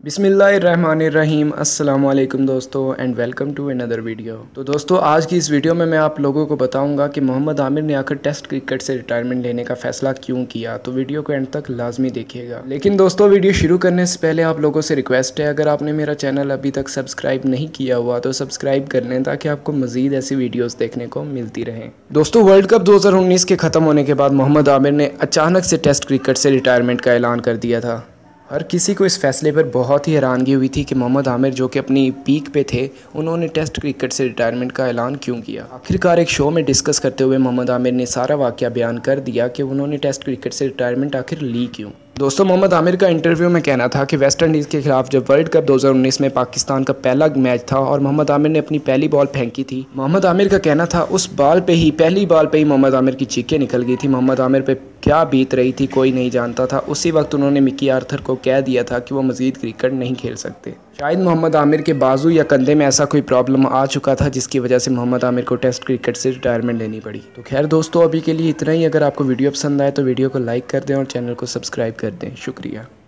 बिस्मिल्लाहिर्रहमानिर्रहीम अस्सलाम वालेकुम दोस्तों and welcome to another video. तो दोस्तों आज की इस वीडियो में मैं आप लोगों को बताऊंगा कि मोहम्मद आमिर ने आखिर टेस्ट क्रिकेट से रिटायरमेंट लेने का फ़ैसला क्यों किया। तो वीडियो को एंड तक लाजमी देखिएगा। लेकिन दोस्तों वीडियो शुरू करने से पहले आप लोगों से रिक्वेस्ट है, अगर आपने मेरा चैनल अभी तक सब्सक्राइब नहीं किया हुआ तो सब्सक्राइब कर लें ताकि आपको मज़ीद ऐसी वीडियोज़ देखने को मिलती रहें। दोस्तों वर्ल्ड कप 2019 के ख़त्म होने के बाद मोहम्मद आमिर ने अचानक से टेस्ट क्रिकेट से रिटायरमेंट का ऐलान कर दिया था। हर किसी को इस फैसले पर बहुत ही हैरानगी हुई थी कि मोहम्मद आमिर जो कि अपनी पीक पे थे, उन्होंने टेस्ट क्रिकेट से रिटायरमेंट का ऐलान क्यों किया। आखिरकार एक शो में डिस्कस करते हुए मोहम्मद आमिर ने सारा वाक़या बयान कर दिया कि उन्होंने टेस्ट क्रिकेट से रिटायरमेंट आखिर ली क्यों। दोस्तों मोहम्मद आमिर का इंटरव्यू में कहना था कि वेस्ट इंडीज़ के खिलाफ जब वर्ल्ड कप 2019 में पाकिस्तान का पहला मैच था और मोहम्मद आमिर ने अपनी पहली बॉल फेंकी थी, मोहम्मद आमिर का कहना था उस बॉल पे ही, पहली बॉल पे ही मोहम्मद आमिर की चीखें निकल गई थी। मोहम्मद आमिर पे क्या बीत रही थी कोई नहीं जानता था। उसी वक्त उन्होंने मिकी आर्थर को कह दिया था कि वो मज़ीद क्रिकेट नहीं खेल सकते। शायद मोहम्मद आमिर के बाजू या कंधे में ऐसा कोई प्रॉब्लम आ चुका था जिसकी वजह से मोहम्मद आमिर को टेस्ट क्रिकेट से रिटायरमेंट लेनी पड़ी। तो खैर दोस्तों अभी के लिए इतना ही। अगर आपको वीडियो पसंद आए तो वीडियो को लाइक कर दें और चैनल को सब्सक्राइब कर दें। शुक्रिया।